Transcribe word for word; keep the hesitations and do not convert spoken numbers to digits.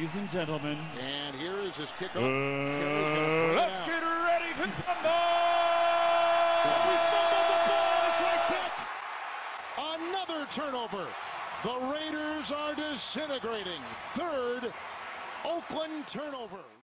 ladies and gentlemen. And here is his kickoff. Uh, let's get ready to fumble! We fumbled the ball. It's right back. Another turnover. The Raiders are disintegrating. Third Oakland turnover.